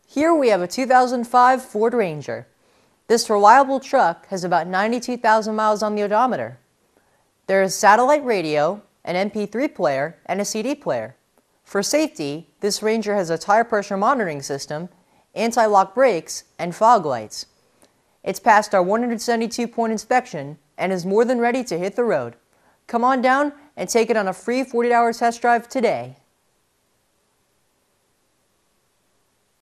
Here we have a 2005 Ford Ranger. This reliable truck has about 92,000 miles on the odometer. There is satellite radio, an MP3 player, and a CD player. For safety, this Ranger has a tire pressure monitoring system, anti-lock brakes, and fog lights. It's passed our 172-point inspection and is more than ready to hit the road. Come on down and take it on a free 48-hour test drive today.